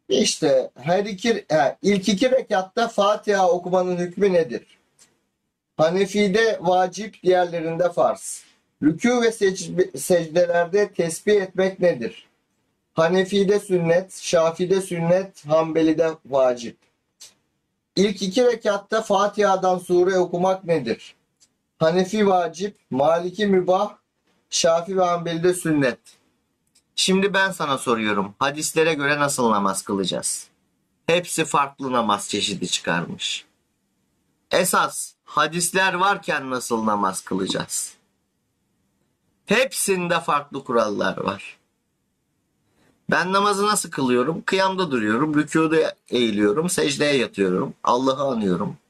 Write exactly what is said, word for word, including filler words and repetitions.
İşte her iki, he, ilk iki rekatta Fatiha okumanın hükmü nedir? Hanefi'de vacip, diğerlerinde farz. Rükû ve sec- secdelerde tesbih etmek nedir? Hanefi'de sünnet, Şafi'de sünnet, Hanbeli'de vacip. İlk iki rekatta Fatiha'dan sure okumak nedir? Hanefi vacip, Maliki mübah, Şafi ve Hanbeli'de sünnet. Şimdi ben sana soruyorum. Hadislere göre nasıl namaz kılacağız? Hepsi farklı namaz çeşidi çıkarmış. Esas hadisler varken nasıl namaz kılacağız? Hepsinde farklı kurallar var. Ben namazı nasıl kılıyorum? Kıyamda duruyorum, rükûda eğiliyorum, secdeye yatıyorum, Allah'ı anıyorum.